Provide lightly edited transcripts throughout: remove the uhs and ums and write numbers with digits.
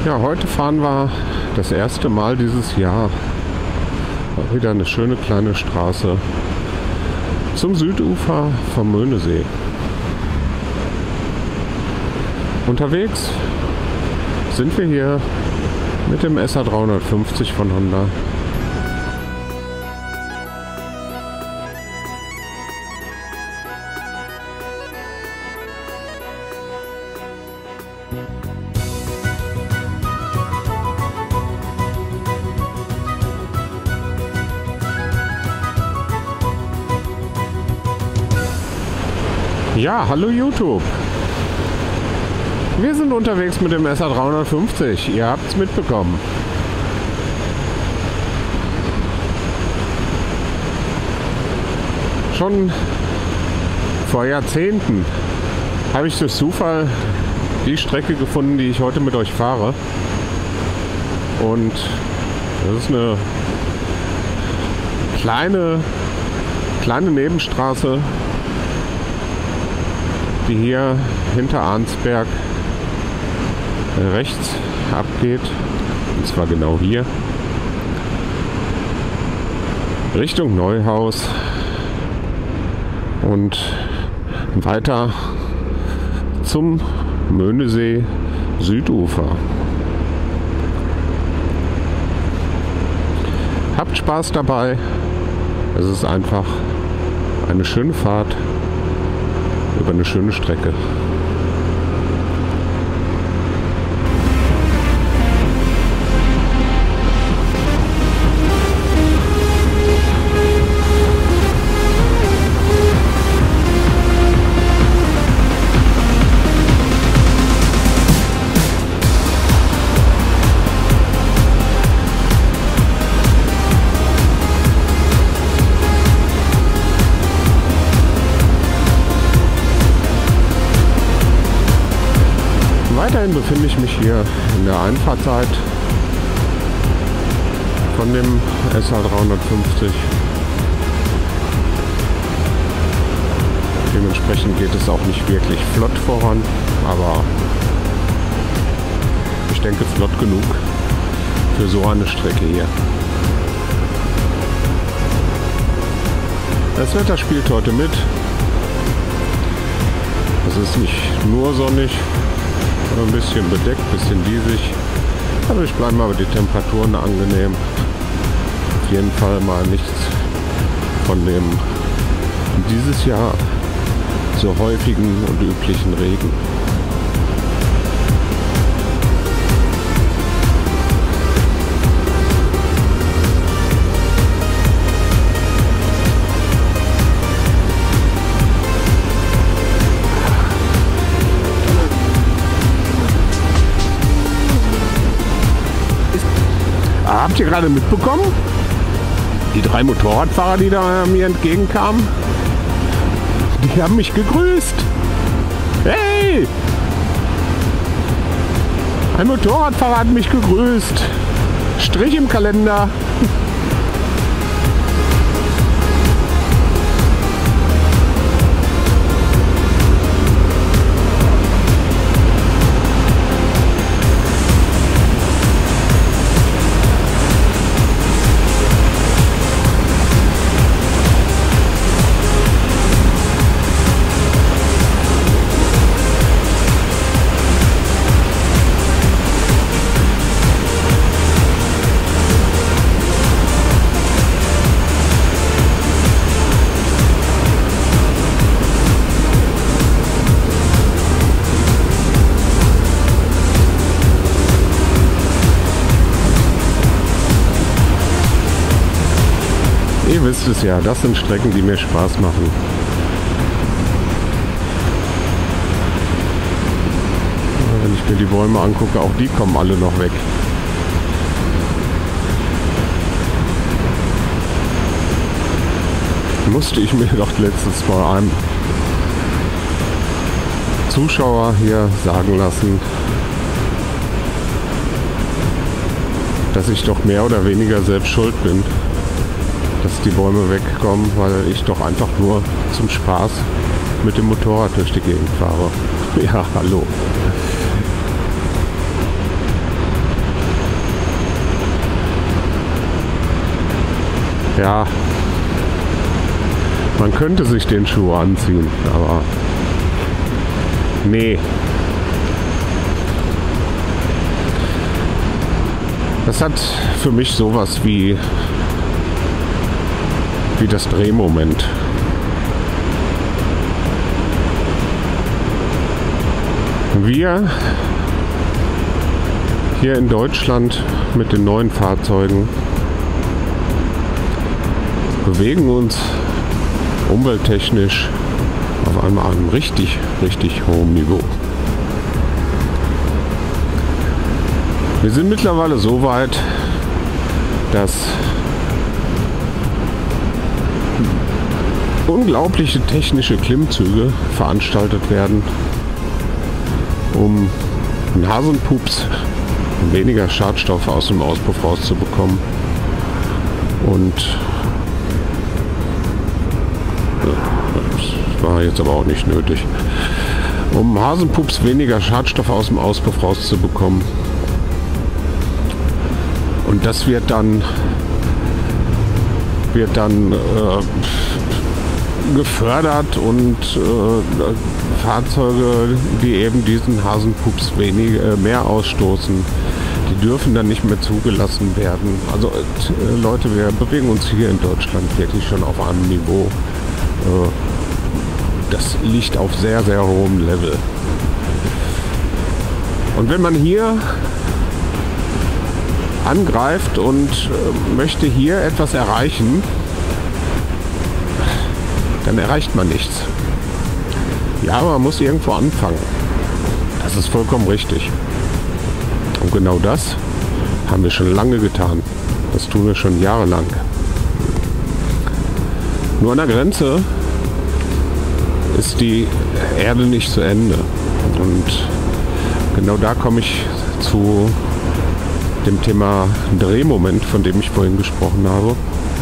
Ja, heute fahren wir das erste Mal dieses Jahr wieder eine schöne kleine Straße zum Südufer vom Möhnesee. Unterwegs sind wir hier mit dem SA350 von Honda. Ja, hallo YouTube. Wir sind unterwegs mit dem SA350. Ihr habt es mitbekommen. Schon vor Jahrzehnten habe ich durch Zufall die Strecke gefunden, die ich heute mit euch fahre. Und das ist eine kleine Nebenstraße, die hier hinter Arnsberg rechts abgeht, und zwar genau hier, Richtung Neuhaus und weiter zum Möhnesee Südufer. Habt Spaß dabei, es ist einfach eine schöne Fahrt über eine schöne Strecke. Weiterhin befinde ich mich hier in der Einfahrtzeit von dem SA350. Dementsprechend geht es auch nicht wirklich flott voran, aber ich denke flott genug für so eine Strecke hier. Das Wetter spielt heute mit. Es ist nicht nur sonnig, ein bisschen bedeckt, ein bisschen diesig. Aber ich bleibe aber die Temperaturen angenehm. Auf jeden Fall mal nichts von dem dieses Jahr so häufigen und üblichen Regen. Habt ihr gerade mitbekommen? Die 3 Motorradfahrer, die da mir entgegenkamen, die haben mich gegrüßt. Hey! Ein Motorradfahrer hat mich gegrüßt. Strich im Kalender. Ihr wisst es ja, das sind Strecken, die mir Spaß machen. Wenn ich mir die Bäume angucke, auch die kommen alle noch weg. Musste ich mir doch letztens vor einem Zuschauer hier sagen lassen, dass ich doch mehr oder weniger selbst schuld bin, dass die Bäume wegkommen, weil ich doch einfach nur zum Spaß mit dem Motorrad durch die Gegend fahre. Ja, hallo. Ja, man könnte sich den Schuh anziehen, aber nee. Das hat für mich sowas wie das Drehmoment. Wir hier in Deutschland mit den neuen Fahrzeugen bewegen uns umwelttechnisch auf einem richtig hohen Niveau. Wir sind mittlerweile so weit, dass unglaubliche technische Klimmzüge veranstaltet werden, um Nasenpups weniger Schadstoffe aus dem Auspuff rauszubekommen. Und das war jetzt aber auch nicht nötig. Um Hasenpups weniger Schadstoffe aus dem Auspuff rauszubekommen. Und das wird dann gefördert und Fahrzeuge, die eben diesen Hasenpups mehr ausstoßen, die dürfen dann nicht mehr zugelassen werden. Also Leute, wir bewegen uns hier in Deutschland wirklich schon auf einem Niveau. Das liegt auf sehr hohem Level. Und wenn man hier angreift und möchte hier etwas erreichen, dann erreicht man nichts. Ja, man muss irgendwo anfangen. Das ist vollkommen richtig. Und genau das haben wir schon lange getan. Das tun wir schon jahrelang. Nur an der Grenze ist die Erde nicht zu Ende. Und genau da komme ich zu dem Thema Drehmoment, von dem ich vorhin gesprochen habe.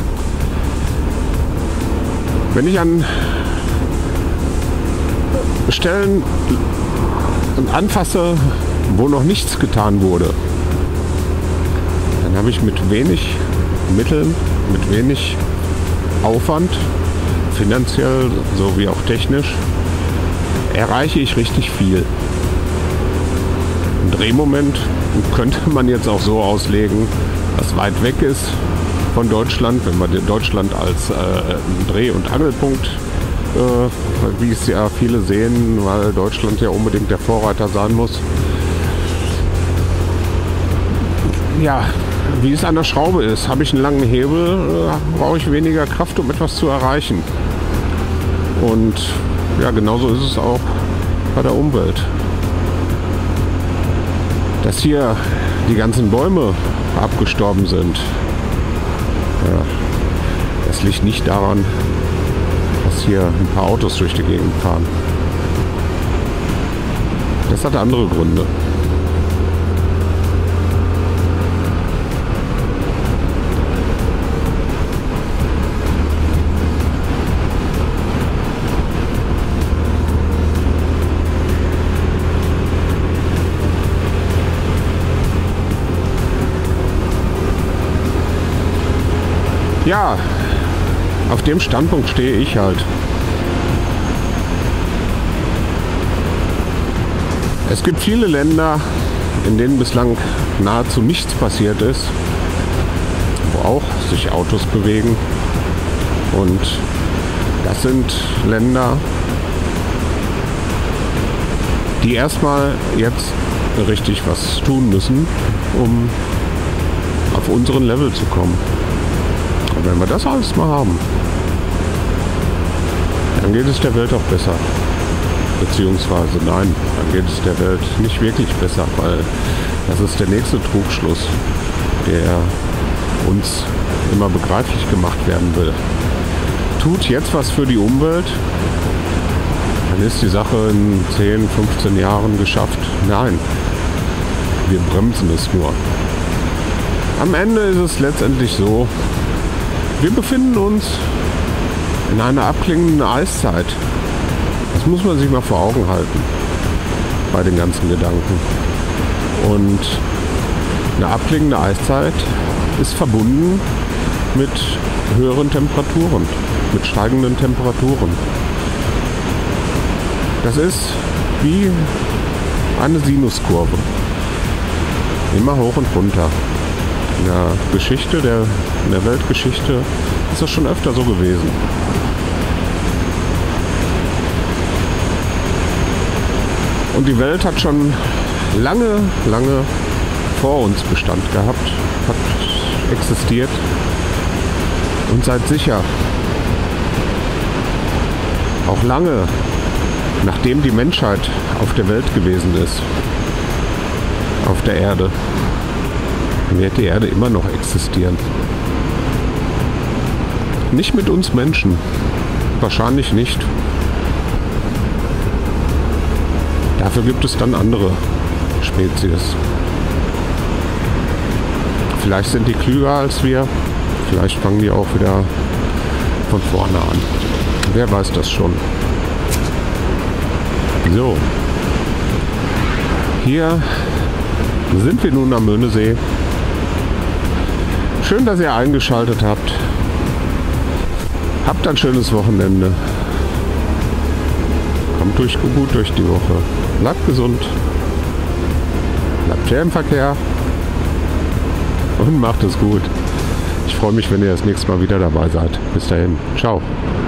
Wenn ich an Stellen anfasse, wo noch nichts getan wurde, dann habe ich mit wenig Mitteln, mit wenig Aufwand, finanziell sowie auch technisch, erreiche ich richtig viel. Ein Drehmoment könnte man jetzt auch so auslegen, was weit weg ist von Deutschland, wenn man Deutschland als Dreh- und Angelpunkt, wie es ja viele sehen, weil Deutschland ja unbedingt der Vorreiter sein muss. Ja, wie es an der Schraube ist, habe ich einen langen Hebel, brauche ich weniger Kraft, um etwas zu erreichen. Und ja, genauso ist es auch bei der Umwelt. Dass hier die ganzen Bäume abgestorben sind, ja, das liegt nicht daran, dass hier ein paar Autos durch die Gegend fahren. Das hat andere Gründe. Ja, auf dem Standpunkt stehe ich halt. Es gibt viele Länder, in denen bislang nahezu nichts passiert ist, wo auch sich Autos bewegen. Und das sind Länder, die erstmal jetzt richtig was tun müssen, um auf unseren Level zu kommen. Und wenn wir das alles mal haben, dann geht es der Welt auch besser. Beziehungsweise nein, dann geht es der Welt nicht wirklich besser, weil das ist der nächste Trugschluss, der uns immer begreiflich gemacht werden will. Tut jetzt was für die Umwelt, dann ist die Sache in 10, 15 Jahren geschafft. Nein, wir bremsen es nur. Am Ende ist es letztendlich so, wir befinden uns in einer abklingenden Eiszeit. Das muss man sich mal vor Augen halten bei den ganzen Gedanken. Und eine abklingende Eiszeit ist verbunden mit höheren Temperaturen, mit steigenden Temperaturen. Das ist wie eine Sinuskurve. Immer hoch und runter. In der Geschichte, in der Weltgeschichte ist das schon öfter so gewesen. Und die Welt hat schon lange, lange vor uns Bestand gehabt, hat existiert und seid sicher, auch lange nachdem die Menschheit auf der Welt gewesen ist, auf der Erde, wird die Erde immer noch existieren. Nicht mit uns Menschen, wahrscheinlich nicht. Dafür gibt es dann andere Spezies. Vielleicht sind die klüger als wir, vielleicht fangen die auch wieder von vorne an. Wer weiß das schon. So, hier sind wir nun am Möhnesee. Schön, dass ihr eingeschaltet habt. Habt ein schönes Wochenende. Kommt gut durch die Woche. Bleibt gesund. Bleibt fair im Verkehr. Und macht es gut. Ich freue mich, wenn ihr das nächste Mal wieder dabei seid. Bis dahin. Ciao.